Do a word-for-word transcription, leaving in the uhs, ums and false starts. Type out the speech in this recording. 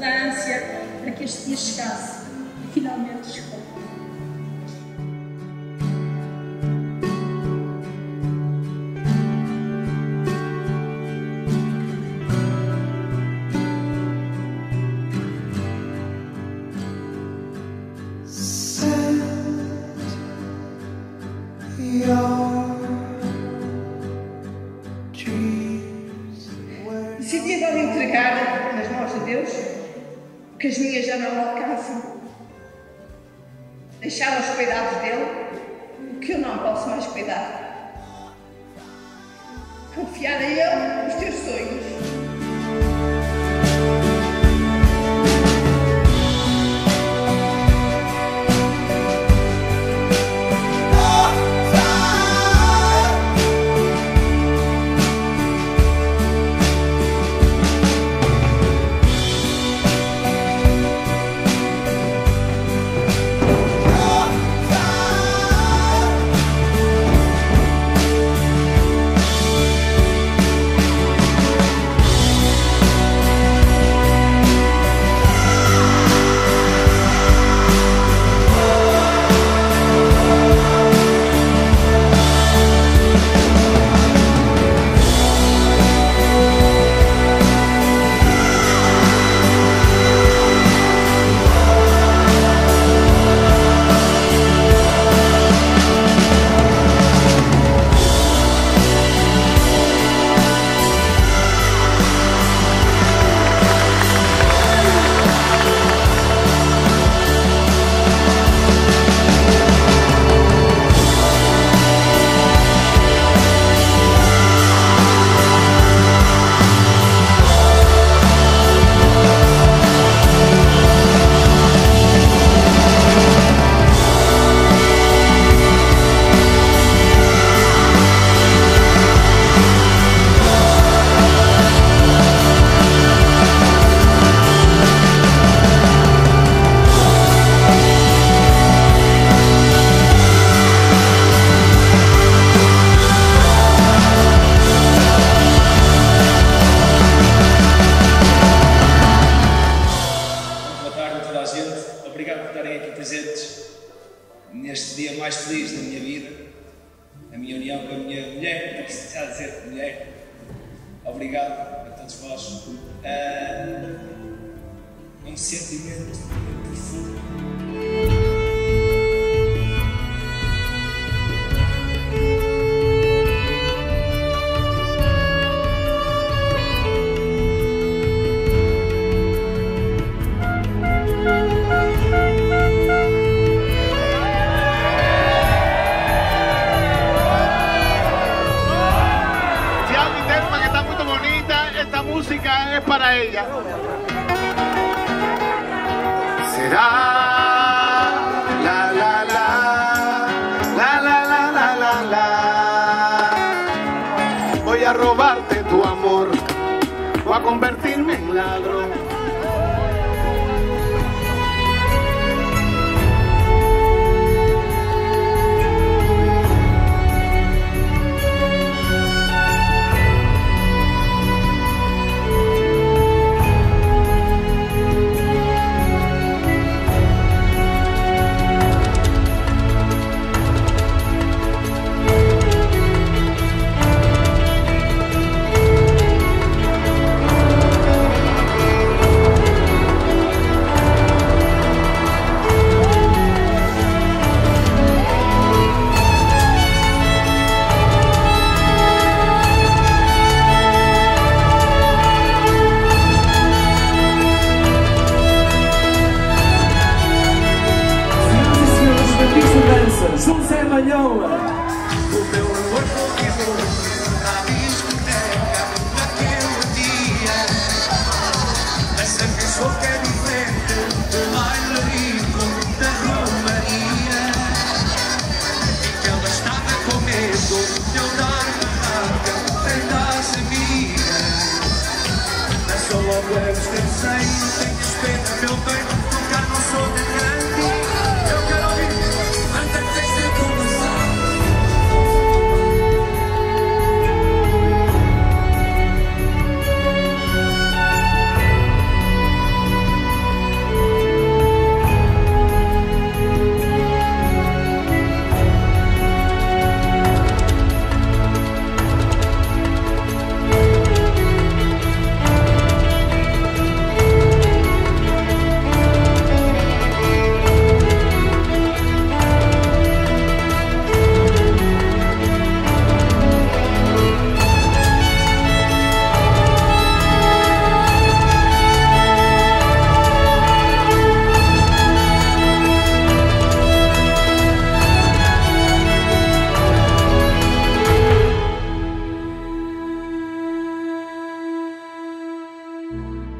toda a ânsia para que este dia chegasse. E finalmente chegou. Decidi agora entregar nas mãos de Deus o que as minhas já não alcançam. Deixar aos cuidados dele o que eu não posso mais cuidar. Confiar a ele os teus sonhos. Neste dia mais feliz da minha vida, a minha união com a minha mulher, não preciso já dizer mulher, obrigado a todos vós. Uh, um sentimento profundo. Tiago y Telma, que está muy bonita, esta música es para ella. Será la la la la la la la la la. Voy a robarte tu amor, voy a convertirme en ladrón. O meu amor convidou à discoteca naquele dia. Essa pessoa que é diferente do bailarino da Romaria. E que ela estava com medo de eu dar barraca frente às amigas. Mas só logo eu pensei, não tenhas pena, meu bem, tocar não sou de grande. Eu quero ouvir. Música